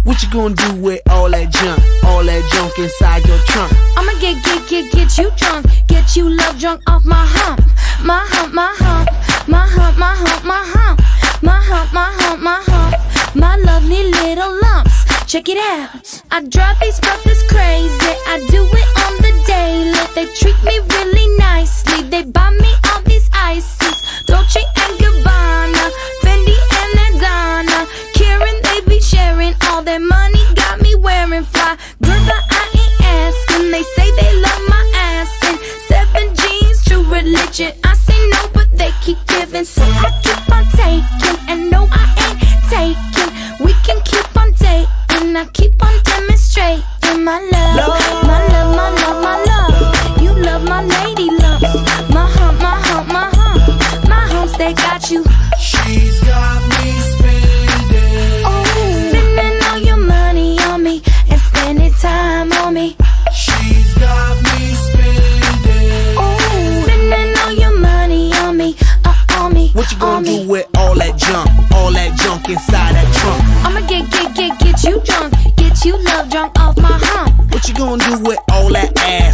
What you gonna do with all that junk inside your trunk? I'ma get you drunk, get you love drunk off my hump, my hump, my hump, my hump, my hump, my hump, my hump, my hump, my hump, my lovely little lumps. Check it out. I drive these brothers crazy. I do it on the daily. They treat me really nicely. They buy me all these ices, Dolce and Gabbana, Fendi and Adana. Karen, they be sharing all their money. Got me wearing fly. Girl, but I ain't asking. They say they love my ass and 7 jeans, true religion. I say no, but they keep giving, so I keep on taking. And no, I ain't taking. We can keep on dating. I keep on demonstrating my love, my love, my love, my love. You love my lady lumps, my hump, my hump, my hump, my humps. They got you. She's got me spending. Oh, spending all your money on me and spending time on me. She's got me spending. Oh, spending all your money on me, on me. What you gonna do with all that junk inside that trunk? I'ma get you drunk, get you love drunk off my hump. What you gonna do with all that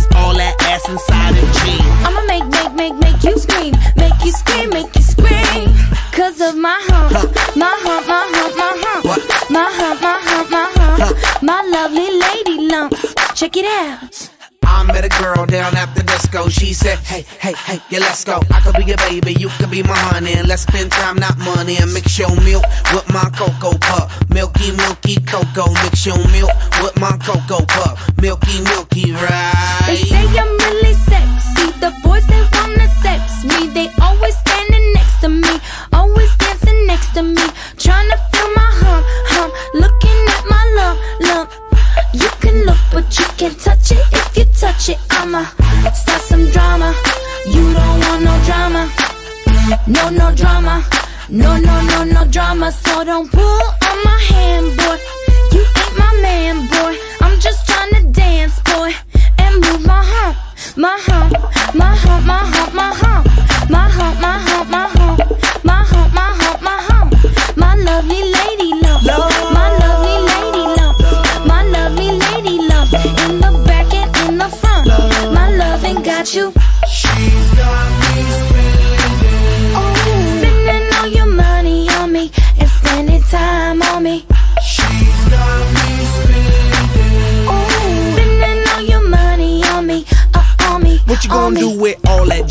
ass inside that jeans? I'ma make you scream, make you scream, make you scream. Cause of my hump, my hump, my hump, my hump, my hump, my hump, my hump, my lovely lady lumps. Check it out. I met a girl down at the disco. She said, hey, hey, hey, yeah, let's go. I could be your baby, you could be my honey, and let's spend time, not money. And mix your milk with my cocoa pup. Milky, milky cocoa. Mix your milk with my cocoa pup. Milky, milky, right? They say I'm really sexy. The boys, they wanna sex me. They always standing next to me, always dancing next to me, trying to feel my hump, hump, looking at my lump. You can look, but you can't touch it. If you touch it, I'ma start some drama. You don't want no drama, no drama, no drama. So don't pull on my hand, boy. You ain't my man, boy. I'm just trying to dance, boy, and move my hump, my hump, my hump, my hump, my hump, my hump, my hump, my hump, my hump, my hump, my hump, my lovely lady lumps, my lovely lady lumps, my lovely lady lumps, in the back and in the front. My loving got you. She's got me spending. Oh, spending all your money on me and spending time on me. She's got me spending. Oh, spending all your money on me, on me. What you gonna do with all that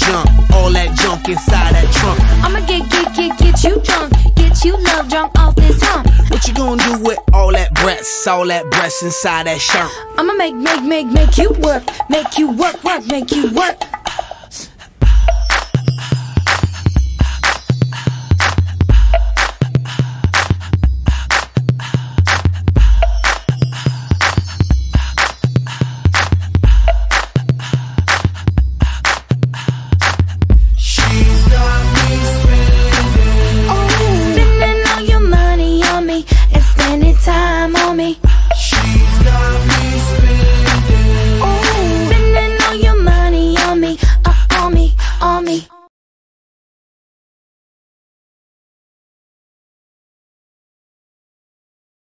junk inside that trunk? I'ma get you drunk, get you love drunk off this hump. What you gonna do with all that breasts inside that shirt? I'ma make you work, make you work, make you work. Oh, spending all your money on me and spending time on me.